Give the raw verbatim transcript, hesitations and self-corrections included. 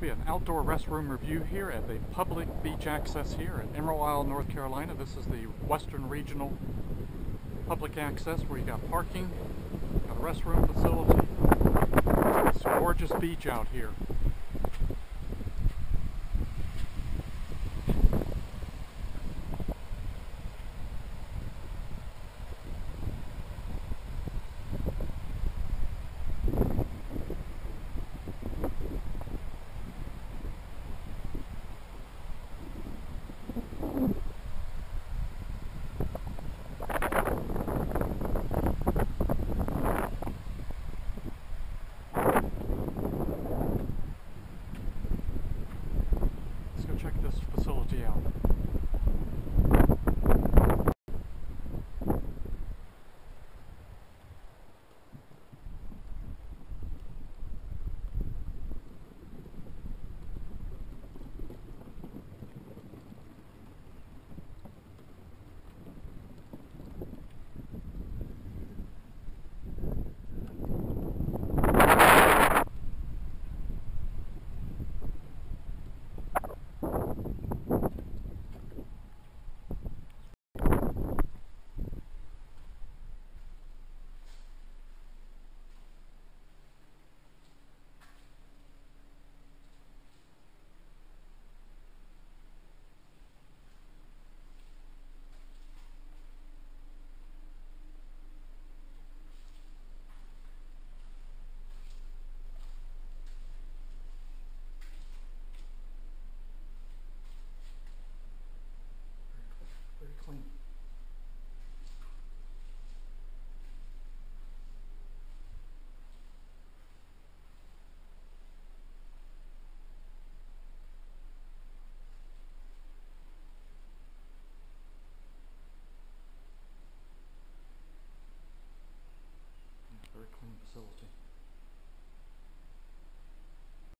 be an outdoor restroom review here at the public beach access here at Emerald Isle, North Carolina. This is the Western Regional public access where you got parking, got a restroom facility. It's a gorgeous beach out here. Check this facility out. Very clean. Very clean facility.